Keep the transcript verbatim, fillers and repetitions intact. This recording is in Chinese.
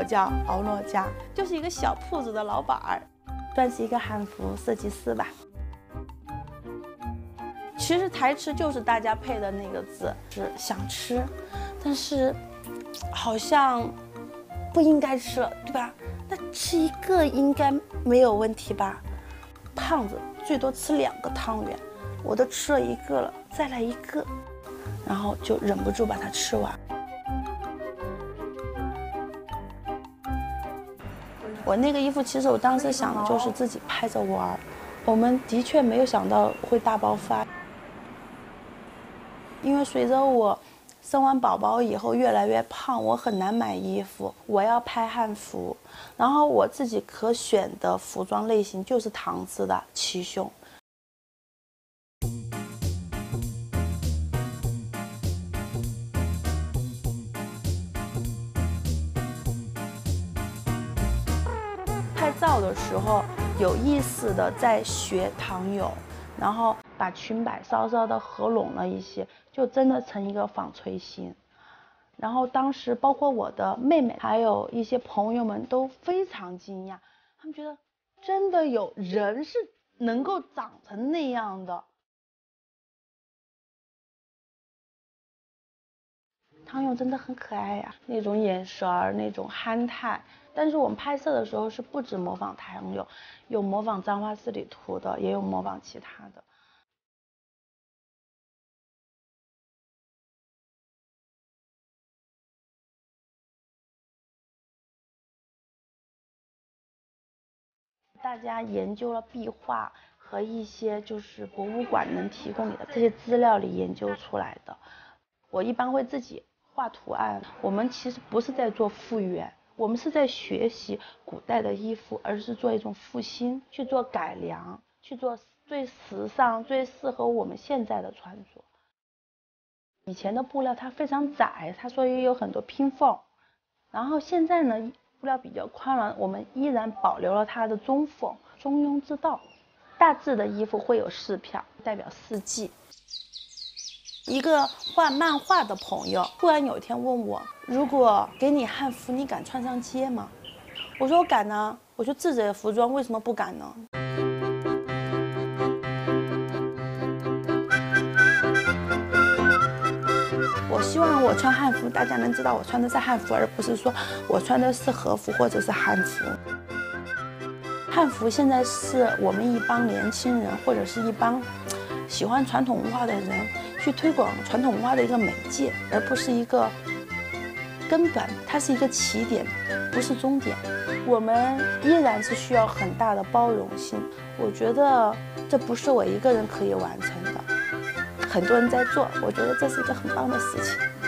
叫敖诺家，就是一个小铺子的老板儿，算是一个汉服设计师吧。其实台吃就是大家配的那个字，是想吃，但是好像不应该吃了，对吧？那吃一个应该没有问题吧？胖子最多吃两个汤圆，我都吃了一个了，再来一个，然后就忍不住把它吃完。我那个衣服，其实我当时想的就是自己拍着玩儿，我们的确没有想到会大爆发。因为随着我生完宝宝以后越来越胖，我很难买衣服，我要拍汉服，然后我自己可选的服装类型就是唐制的齐胸。拍照的时候有意识的在学唐俑，然后把裙摆稍稍的合拢了一些，就真的成一个纺锤形。然后当时包括我的妹妹还有一些朋友们都非常惊讶，他们觉得真的有人是能够长成那样的。唐俑真的很可爱呀，那种眼神儿，那种憨态。但是我们拍摄的时候是不止模仿唐俑，有模仿簪花十里图的，也有模仿其他的。大家研究了壁画和一些就是博物馆能提供你的这些资料里研究出来的。我一般会自己画图案。我们其实不是在做复原，我们是在学习古代的衣服，而是做一种复兴，去做改良，去做最时尚、最适合我们现在的穿着。以前的布料它非常窄，它所以有很多拼缝。然后现在呢，布料比较宽了，我们依然保留了它的中缝，中庸之道。大致的衣服会有四票，代表四季。一个画漫画的朋友突然有一天问我，如果给你汉服，你敢穿上街吗？我说我敢呢。我说自己的服装为什么不敢呢？我希望我穿汉服，大家能知道我穿的是汉服，而不是说我穿的是和服或者是汉服。汉服现在是我们一帮年轻人或者是一帮喜欢传统文化的人去推广传统文化的一个媒介，而不是一个根本，它是一个起点，不是终点。我们依然是需要很大的包容性。我觉得这不是我一个人可以完成的，很多人在做，我觉得这是一个很棒的事情。